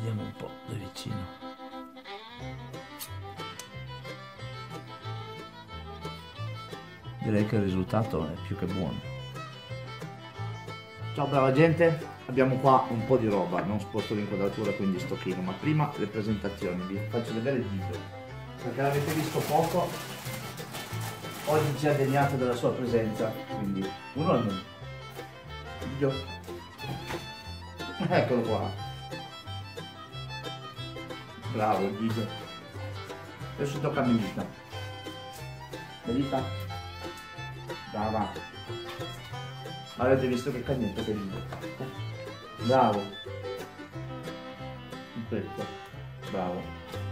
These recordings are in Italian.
Vediamo un po' da vicino. Direi che il risultato è più che buono. Ciao brava gente, abbiamo qua un po' di roba, non sposto l'inquadratura quindi sto chino, ma prima le presentazioni, vi faccio vedere il video, perché l'avete visto poco, oggi ci ha degnato della sua presenza, quindi uno al mondo. Video. Eccolo qua. Bravo il video. Adesso tocca a Melita. Melita. Brava. Avete visto che cagnetto che video ho fatto? Bravo. Perfetto. Bravo.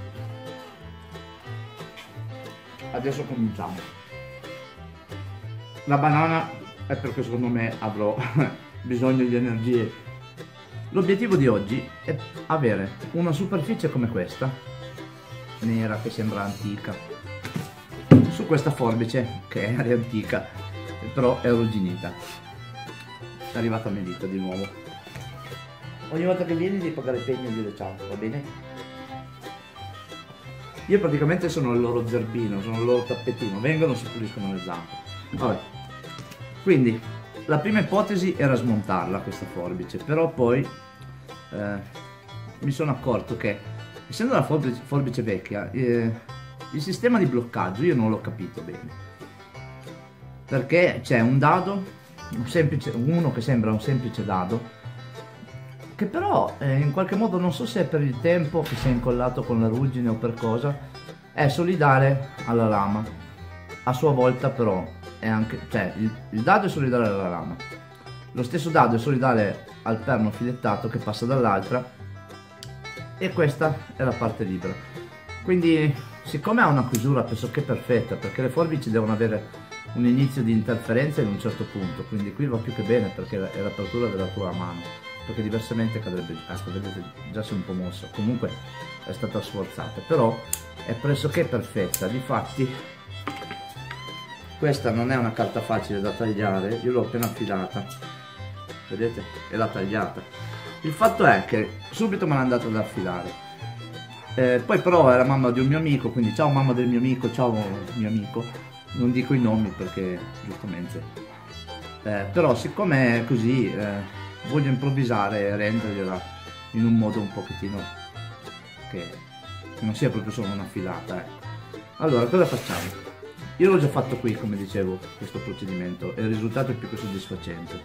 Adesso cominciamo. La banana è perché secondo me avrò bisogno di energie. L'obiettivo di oggi è avere una superficie come questa, nera che sembra antica, su questa forbice che è antica, però è arrugginita. È arrivata Melita di nuovo. Ogni volta che vieni devi pagare il pegno e dire ciao, va bene? Io praticamente sono il loro zerbino, sono il loro tappetino, vengono e si puliscono le zampe. Vabbè. Quindi la prima ipotesi era smontarla questa forbice, però poi mi sono accorto che essendo la forbice vecchia il sistema di bloccaggio io non l'ho capito bene, perché c'è un dado, uno che sembra un semplice dado, che però in qualche modo, non so se è per il tempo che si è incollato con la ruggine o per cosa, è solidale alla lama, a sua volta però è anche, cioè il dado è solidale alla lama, lo stesso dado è solidale al perno filettato che passa dall'altra, e questa è la parte libera. Quindi siccome ha una chiusura pressoché perfetta, perché le forbici devono avere un inizio di interferenza in un certo punto, quindi qui va più che bene perché è l'apertura della tua mano, perché diversamente cadrebbe, ecco vedete già si è un po' mossa, comunque è stata sforzata, però è pressoché perfetta. Difatti questa non è una carta facile da tagliare, io l'ho appena affilata, vedete, e l'ha tagliata. Il fatto è che subito me l'ha andata ad affilare, poi però è la mamma di un mio amico, quindi ciao mamma del mio amico, ciao mio amico, non dico i nomi perché giustamente, però siccome è così voglio improvvisare e rendergliela in un modo un pochettino che non sia proprio solo una filata. Allora cosa facciamo? Io l'ho già fatto qui, come dicevo, questo procedimento, e il risultato è più che soddisfacente.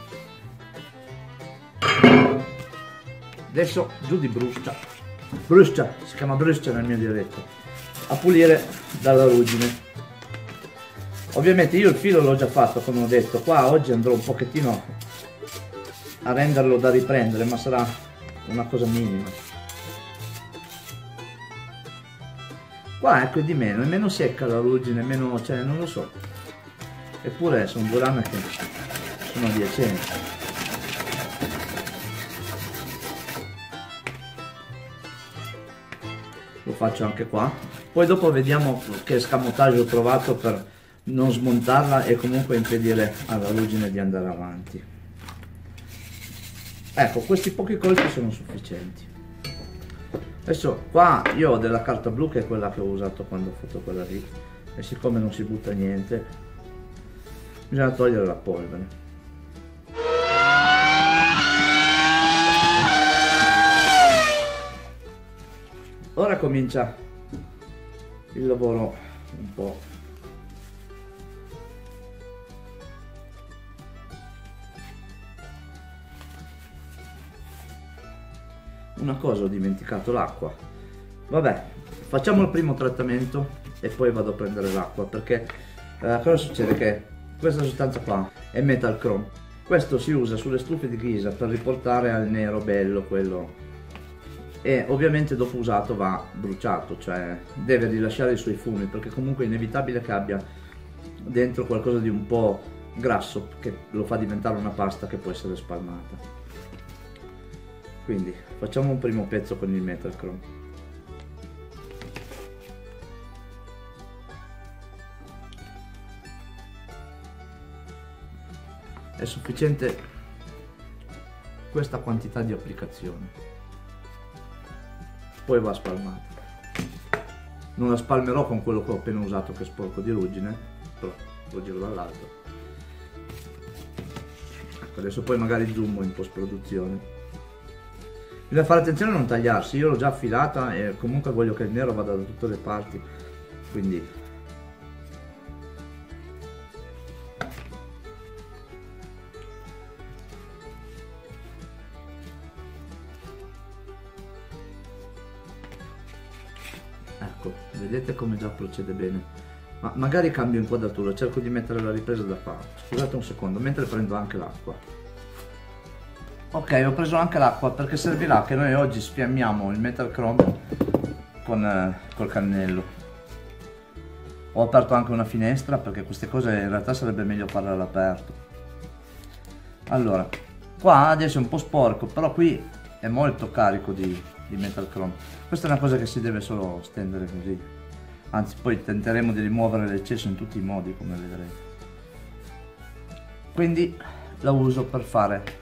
Adesso giù di bruscia, si chiama bruscia nel mio dialetto, a pulire dalla ruggine. Ovviamente io il filo l'ho già fatto, come ho detto, qua oggi andrò un pochettino a renderlo da riprendere, ma sarà una cosa minima. Qua ecco di meno, e meno secca la ruggine, meno, cioè non lo so, eppure sono 2 lame che sono adiacenti. Lo faccio anche qua, poi dopo vediamo che escamotage ho trovato per non smontarla e comunque impedire alla ruggine di andare avanti. Ecco, questi pochi colpi sono sufficienti. Adesso qua io ho della carta blu che è quella che ho usato quando ho fatto quella lì, e siccome non si butta niente bisogna togliere la polvere. Ora comincia il lavoro un po'. Una cosa, ho dimenticato l'acqua. Vabbè, facciamo il primo trattamento e poi vado a prendere l'acqua, perché cosa succede? Che questa sostanza qua è metal chrome. Questo si usa sulle stufe di ghisa per riportare al nero bello quello, e ovviamente dopo usato va bruciato, cioè deve rilasciare i suoi fumi, perché comunque è inevitabile che abbia dentro qualcosa di un po' grasso che lo fa diventare una pasta che può essere spalmata. Quindi facciamo un primo pezzo con il metal chrome. È sufficiente questa quantità di applicazione. poi va spalmata. Non la spalmerò con quello che ho appena usato, che è sporco di ruggine, però lo giro dall'altro. Ecco, adesso poi magari zoomo in post produzione. Bisogna fare attenzione a non tagliarsi, io l'ho già affilata e comunque voglio che il nero vada da tutte le parti, quindi ecco, vedete come già procede bene. Ma magari cambio inquadratura, cerco di mettere la ripresa da qua. Scusate un secondo, mentre prendo anche l'acqua. Ok, ho preso anche l'acqua perché servirà che noi oggi sfiammiamo il metal chrome col cannello. Ho aperto anche una finestra perché queste cose in realtà sarebbe meglio farle all'aperto. Allora, qua adesso è un po' sporco, però qui è molto carico di metal chrome. Questa è una cosa che si deve solo stendere così. Anzi, poi tenteremo di rimuovere l'eccesso in tutti i modi, come vedrete. Quindi la uso per fare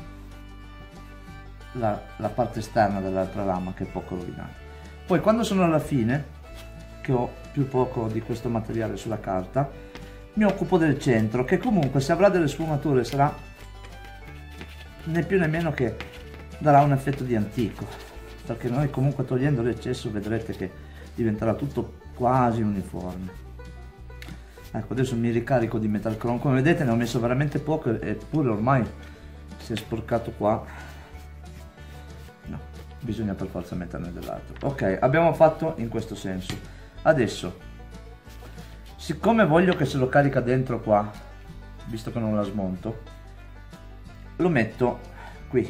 la parte esterna dell'altra lama, che è poco rovinata. Poi quando sono alla fine, che ho più poco di questo materiale sulla carta, mi occupo del centro, che comunque se avrà delle sfumature sarà né più né meno che darà un effetto di antico, perché noi comunque togliendo l'eccesso vedrete che diventerà tutto quasi uniforme. Ecco, adesso mi ricarico di metal chrome, come vedete ne ho messo veramente poco eppure ormai si è sporcato qua. No, bisogna per forza metterne dell'altro. Ok, abbiamo fatto in questo senso. Adesso, siccome voglio che se lo carica dentro qua, visto che non la smonto, lo metto qui.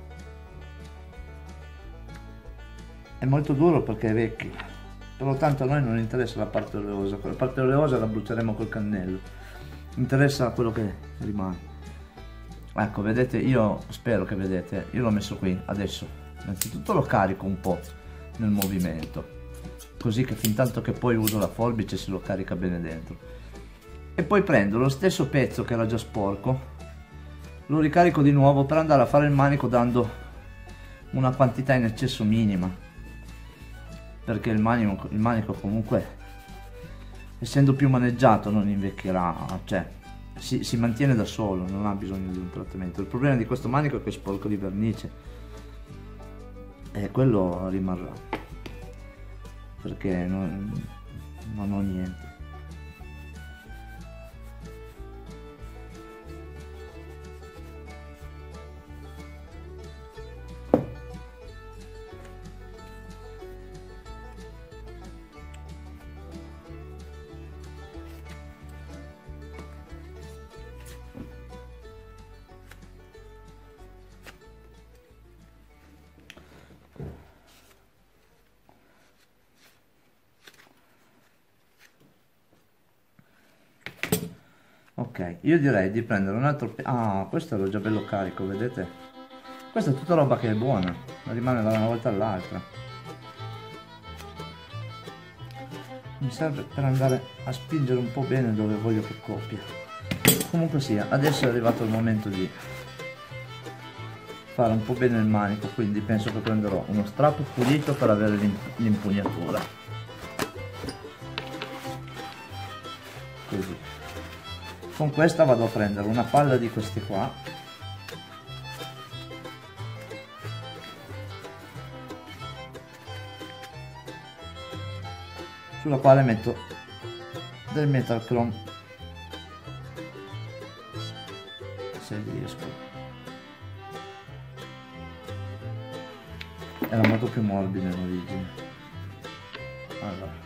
È molto duro perché è vecchio, però tanto a noi non interessa la parte oleosa, la parte oleosa la bruceremo col cannello, interessa quello che rimane. Ecco, vedete, io spero che vedete, io l'ho messo qui. Adesso innanzitutto lo carico un po' nel movimento, così che fin tanto che poi uso la forbice se lo carica bene dentro, e poi prendo lo stesso pezzo che era già sporco, lo ricarico di nuovo per andare a fare il manico dando una quantità in eccesso minima, perché il manico comunque, essendo più maneggiato, non invecchierà, cioè si mantiene da solo, non ha bisogno di un trattamento. Il problema di questo manico è che è sporco di vernice e quello rimarrà, perché non ho niente. Ok, io direi di prendere un altro questo ero già bello carico, vedete? Questa è tutta roba che è buona, rimane da una volta all'altra. Mi serve per andare a spingere un po' bene dove voglio che coppia. Comunque sia, adesso è arrivato il momento di fare un po' bene il manico, quindi penso che prenderò uno strappo pulito per avere l'impugnatura. Così. Con questa vado a prendere una palla di queste qua, sulla quale metto del metal chrome, se riesco. Era molto più morbido in origine. Allora,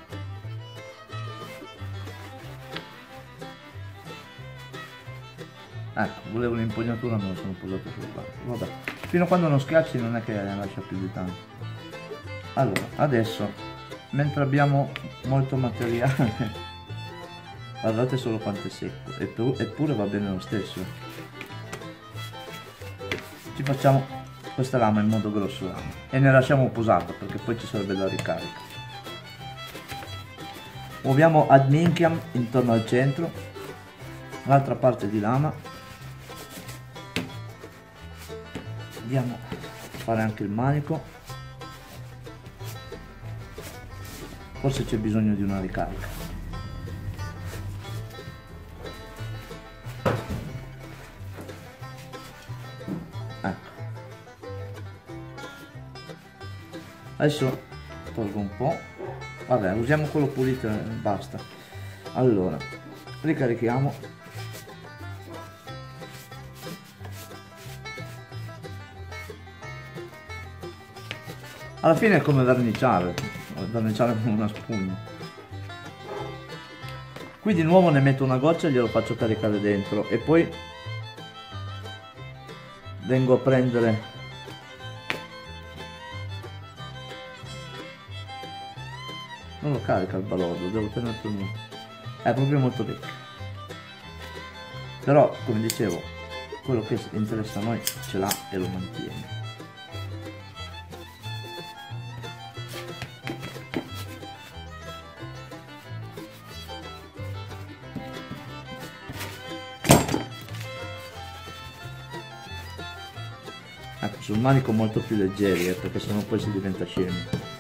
ecco, volevo l'impugnatura, me lo sono posato sul banco. Vabbè, fino a quando non schiacci non è che ne lascia più di tanto. Allora, adesso, mentre abbiamo molto materiale, guardate solo quanto è secco, eppure va bene lo stesso. Ci facciamo questa lama in modo grossolano e ne lasciamo posata perché poi ci sarebbe la ricarica. Muoviamo ad minchiam intorno al centro, l'altra parte di lama. Andiamo a fare anche il manico. forse c'è bisogno di una ricarica. Ecco, adesso tolgo un po', vabbè, usiamo quello pulito e basta. Allora ricarichiamo. Alla fine è come verniciare con una spugna. Qui di nuovo ne metto una goccia e glielo faccio caricare dentro e poi vengo a prendere non lo carica il balordo, devo tenerlo, è proprio molto vecchio, però come dicevo quello che interessa a noi ce l'ha e lo mantiene. Ecco, sul manico molto più leggeri, perché sennò poi si diventa scemi.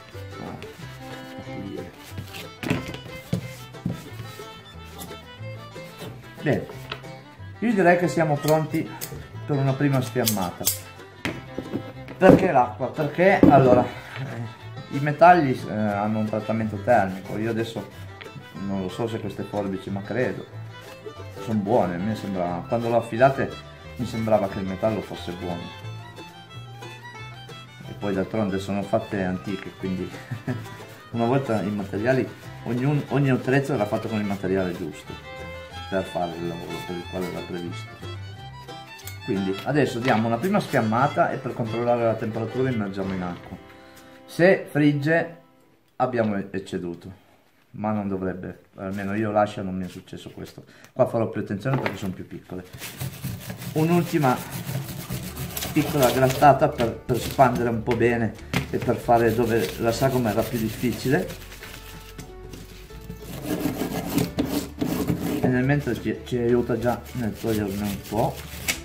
Bene, io direi che siamo pronti per una prima sfiammata. Perché l'acqua? Perché allora i metalli hanno un trattamento termico. Io adesso non lo so se queste forbici, ma credo sono buone. A me sembra, quando l'ho affilate mi sembrava che il metallo fosse buono. E poi d'altronde sono fatte antiche, quindi una volta i materiali, ogni attrezzo era fatto con il materiale giusto per fare il lavoro per il quale era previsto. Quindi adesso diamo una prima sfiammata e per controllare la temperatura immergiamo in acqua. Se frigge abbiamo ecceduto, ma non dovrebbe, almeno io lascio, non mi è successo questo. Qua farò più attenzione perché sono più piccole. Un'ultima piccola grattata per spandere un po' bene e per fare dove la sagoma era più difficile, e nel mentre ci aiuta già nel toglierne un po'.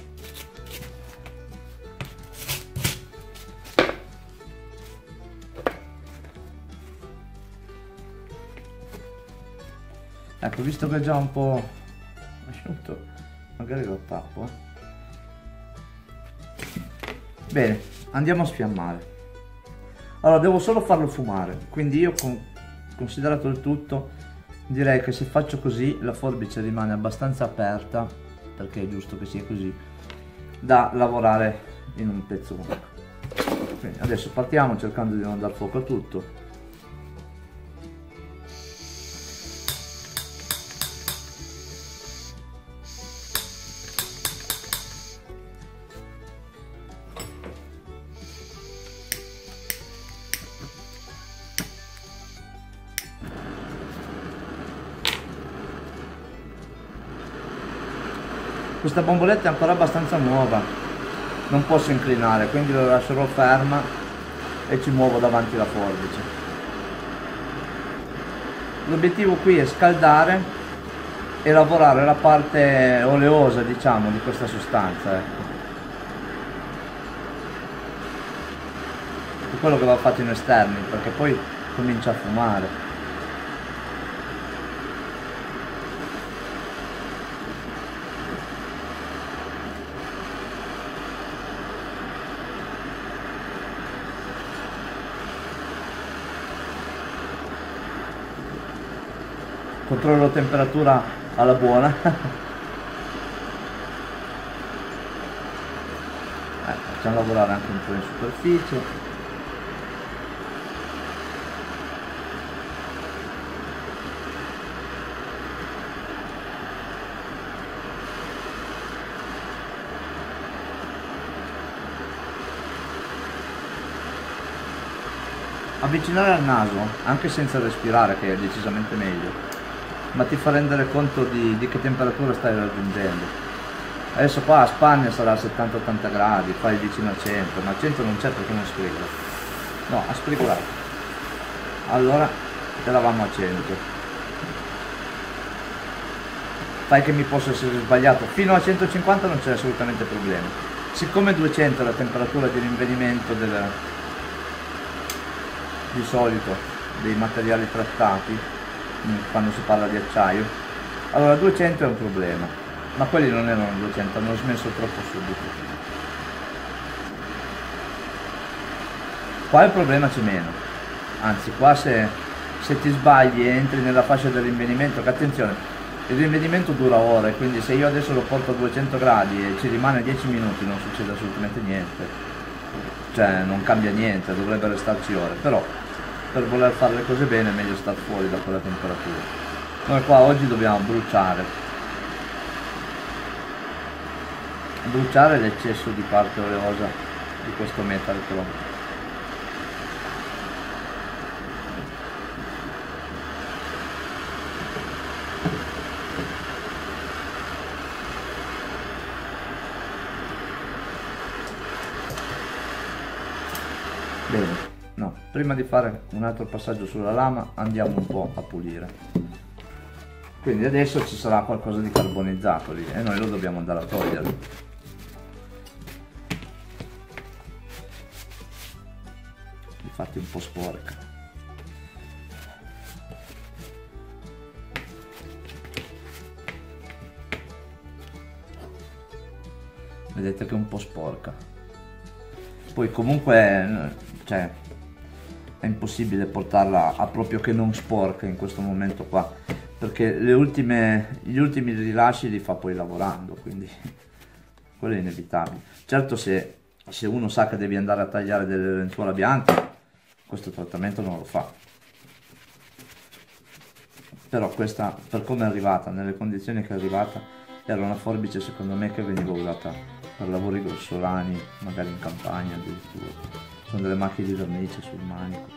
Ecco, visto che è già un po' asciutto, magari lo tappo. Bene, andiamo a sfiammare. Allora, devo solo farlo fumare, quindi io, considerato il tutto, direi che se faccio così la forbice rimane abbastanza aperta, perché è giusto che sia così, da lavorare in un pezzo unico. Quindi adesso partiamo cercando di non dar fuoco a tutto. Questa bomboletta è ancora abbastanza nuova, non posso inclinare, quindi la lascerò ferma e ci muovo davanti alla forbice. L'obiettivo qui è scaldare e lavorare la parte oleosa, diciamo, di questa sostanza, ecco. È quello che va fatto in esterni, perché poi comincia a fumare. Controllo la temperatura alla buona. Facciamo lavorare anche un po' in superficie. Avvicinare al naso, anche senza respirare, che è decisamente meglio, ma ti fa rendere conto di che temperatura stai raggiungendo. Adesso qua a Spagna sarà a 70-80 gradi, fai vicino a 100, ma a 100 non c'è perché non sprigola. No, ha sprigolato. Allora eravamo a 100. Fai che mi posso essere sbagliato, fino a 150 non c'è assolutamente problema. Siccome 200 è la temperatura di rinvenimento di solito dei materiali trattati quando si parla di acciaio. Allora 200 è un problema, ma quelli non erano 200, hanno smesso troppo subito. Qua il problema c'è meno, anzi qua se ti sbagli e entri nella fascia del rinvenimento, che attenzione, il rinvenimento dura ore, quindi se io adesso lo porto a 200 gradi e ci rimane 10 minuti non succede assolutamente niente, cioè non cambia niente, dovrebbe restarci ore, però per voler fare le cose bene è meglio star fuori da quella temperatura. Noi qua oggi dobbiamo bruciare l'eccesso di parte oleosa di questo metal chrome. Bene, no, prima di fare un altro passaggio sulla lama andiamo un po' a pulire. Quindi adesso ci sarà qualcosa di carbonizzato lì e noi lo dobbiamo andare a togliere. Infatti un po' sporca. Vedete che è un po' sporca. Poi comunque, cioè, è impossibile portarla a proprio che non sporca in questo momento qua, perché gli ultimi rilasci li fa poi lavorando, quindi quello è inevitabile. Certo, se uno sa che devi andare a tagliare delle lenzuola bianche, questo trattamento non lo fa. Però questa, per come è arrivata, nelle condizioni che è arrivata, era una forbice secondo me che veniva usata per lavori grossolani, magari in campagna addirittura. Sono delle macchie di vernice sul manico.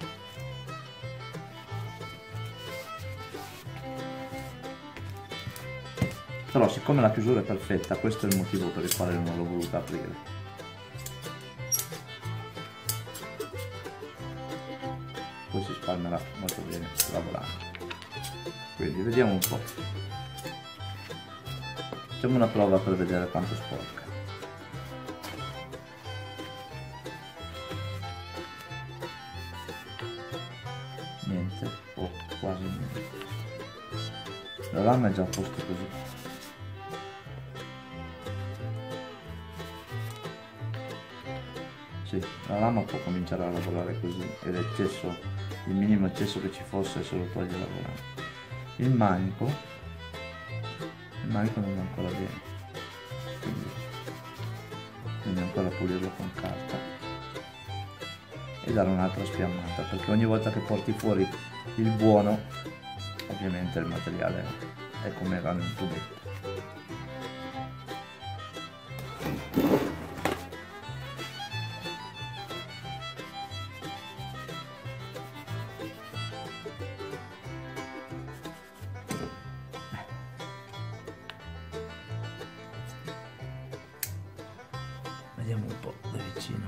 Però siccome la chiusura è perfetta, questo è il motivo per il quale non l'ho voluta aprire. Poi si spalmerà molto bene lavorando. Quindi vediamo un po'. Facciamo una prova per vedere quanto sporca. Niente, o quasi niente. La lama è già a posto così. Sì, la lama può cominciare a lavorare così e l'eccesso, il minimo eccesso che ci fosse se lo toglie lavorando. Il manico non è ancora bene, quindi ancora pulirlo con carta e dare un'altra spiammata, perché ogni volta che porti fuori il buono ovviamente il materiale è come era nel tubetto. Vediamo un po' da vicino.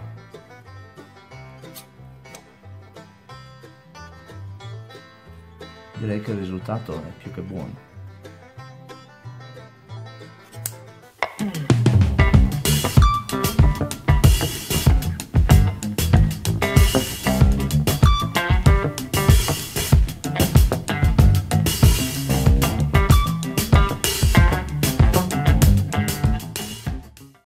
Direi che il risultato è più che buono.